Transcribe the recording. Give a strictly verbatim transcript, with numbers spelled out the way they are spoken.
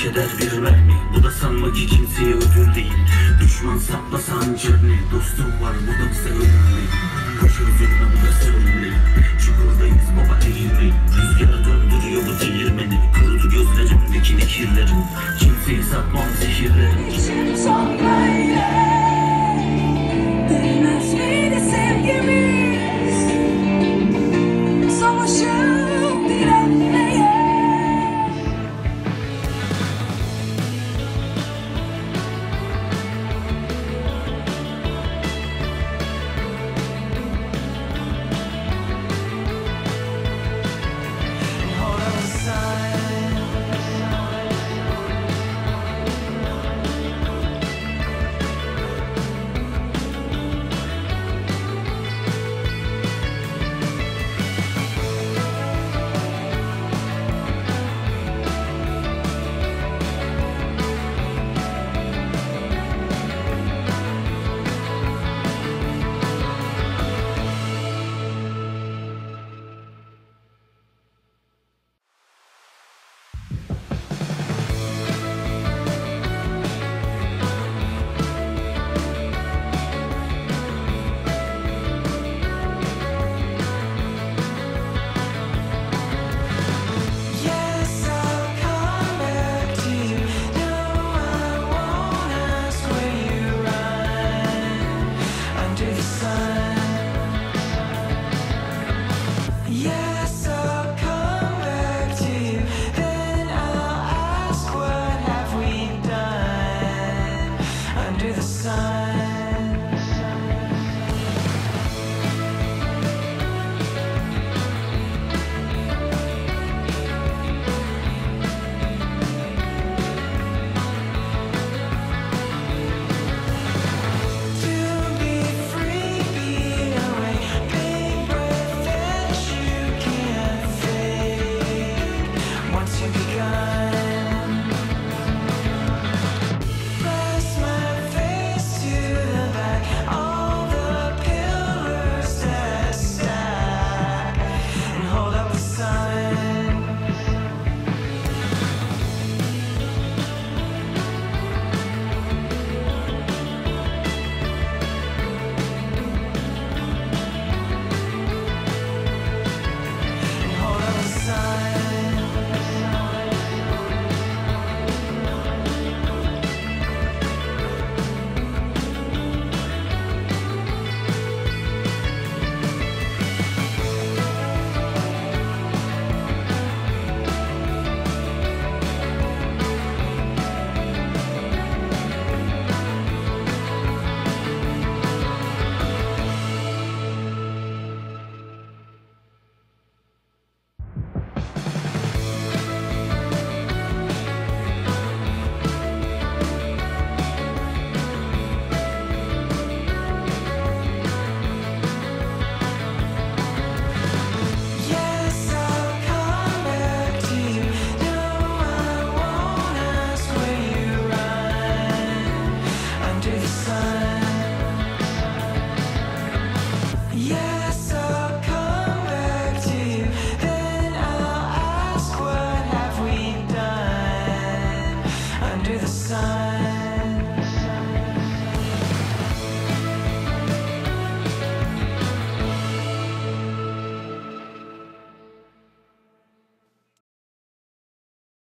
eder bir mermi. Bu da sanma ki kimseye ödül değil. Düşman saplasa hançer ne? Dostum var bu da bize ölümlü. Koşu üzerine bu da sürümlü. Çukurdayız baba eğilmeyin. Rüzgar döndürüyor bu değirmeni. Kurudu gözlerimdeki nekirlerim. Kimseyi satmam zehirlerim. İçim çok böyle. Değmez miydi sevgimiz? Savaşıp direnmeye. Once you begun